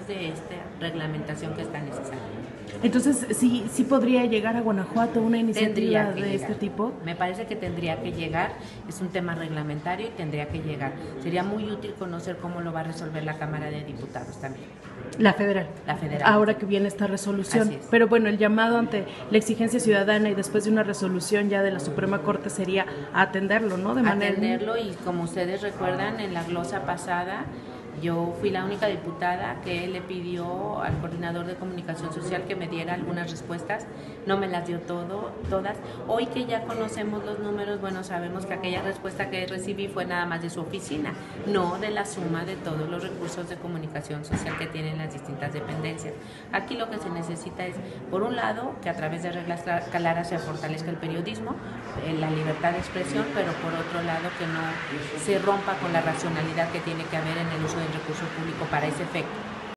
de esta reglamentación que está necesaria. Entonces, sí podría llegar a Guanajuato una iniciativa de llegar. este tipo. Me parece que tendría que llegar, es un tema reglamentario y tendría que llegar. Sería muy útil conocer cómo lo va a resolver la Cámara de Diputados también. La federal. La federal. Ahora que viene esta resolución. Así es. Pero bueno, el llamado ante la exigencia ciudadana y después de una resolución ya de la Suprema Corte sería atenderlo, ¿no? Atenderlo, y como ustedes recuerdan, en la glosa pasada yo fui la única diputada que le pidió al coordinador de comunicación social que me diera algunas respuestas. No me las dio todas. Hoy que ya conocemos los números, bueno, sabemos que aquella respuesta que recibí fue nada más de su oficina, no de la suma de todos los recursos de comunicación social que tienen las distintas dependencias. Aquí lo que se necesita es, por un lado, que a través de reglas claras se fortalezca el periodismo, la libertad de expresión, pero por otro lado que no se rompa con la racionalidad que tiene que haber en el uso del recurso público para ese efecto.